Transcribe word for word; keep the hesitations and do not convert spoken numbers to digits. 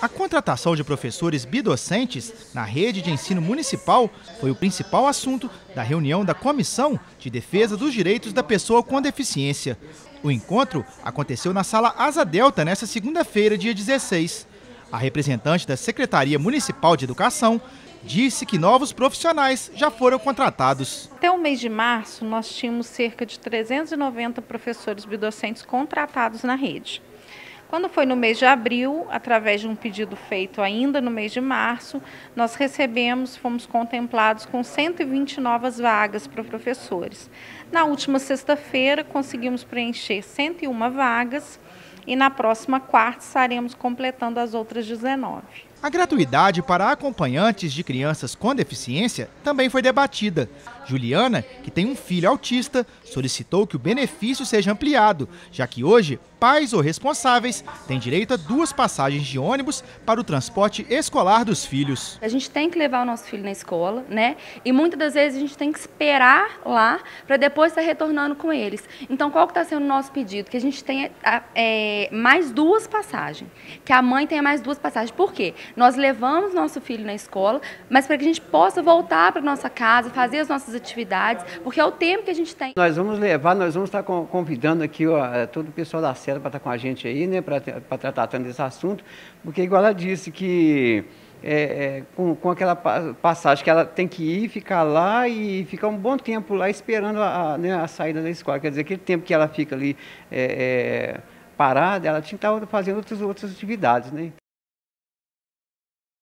A contratação de professores bidocentes na rede de ensino municipal foi o principal assunto da reunião da Comissão de Defesa dos Direitos da Pessoa com Deficiência. O encontro aconteceu na Sala Asa Delta nesta segunda-feira, dia dezesseis. A representante da Secretaria Municipal de Educação disse que novos profissionais já foram contratados. Até o mês de março, nós tínhamos cerca de trezentos e noventa professores bidocentes contratados na rede. Quando foi no mês de abril, através de um pedido feito ainda no mês de março, nós recebemos, fomos contemplados com cento e vinte novas vagas para professores. Na última sexta-feira, conseguimos preencher cento e uma vagas e na próxima quarta estaremos completando as outras dezenove. A gratuidade para acompanhantes de crianças com deficiência também foi debatida. Juliana, que tem um filho autista, solicitou que o benefício seja ampliado, já que hoje pais ou responsáveis têm direito a duas passagens de ônibus para o transporte escolar dos filhos. A gente tem que levar o nosso filho na escola, né? E muitas das vezes a gente tem que esperar lá para depois estar retornando com eles. Então, qual que está sendo o nosso pedido? Que a gente tenha é, mais duas passagens, que a mãe tenha mais duas passagens. Por quê? Nós levamos nosso filho na escola, mas para que a gente possa voltar para nossa casa, fazer as nossas atividades, porque é o tempo que a gente tem. Nós vamos levar, nós vamos estar convidando aqui ó, todo o pessoal da Serra para estar com a gente aí, né, para estar tratando desse assunto, porque igual ela disse que é, é, com, com aquela passagem que ela tem que ir, ficar lá e ficar um bom tempo lá esperando a, né, a saída da escola, quer dizer, aquele tempo que ela fica ali é, é, parada, ela tinha que estar fazendo outras, outras atividades, né.